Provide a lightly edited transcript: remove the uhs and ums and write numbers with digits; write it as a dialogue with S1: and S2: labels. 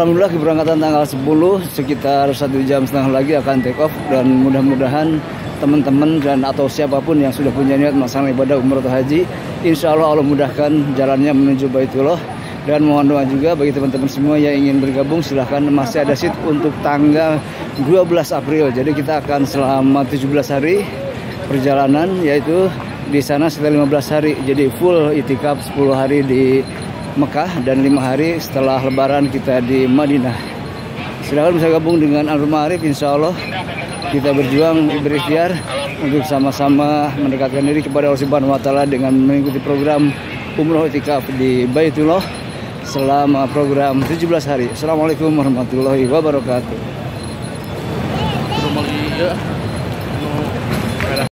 S1: Alhamdulillah keberangkatan tanggal 10 sekitar 1,5 jam lagi akan take off, dan mudah-mudahan teman-teman dan atau siapapun yang sudah punya niat melaksanakan ibadah umroh atau haji, insya Allah Allah mudahkan jalannya menuju Baitullah. Dan mohon doa juga bagi teman-teman semua yang ingin bergabung, silahkan, masih ada seat untuk tanggal 12 April. Jadi kita akan selama 17 hari perjalanan, yaitu di sana setelah 15 hari. Jadi full itikaf 10 hari di Mekah dan 5 hari setelah Lebaran kita di Madinah. Silahkan bisa gabung dengan Anwar Ma'arif. Insya Allah kita berjuang berikhtiar untuk sama-sama mendekatkan diri kepada Allah Subhanahu wa Ta'ala dengan mengikuti program umroh itikaf di Baitullah selama program 17 hari. Assalamualaikum warahmatullahi wabarakatuh.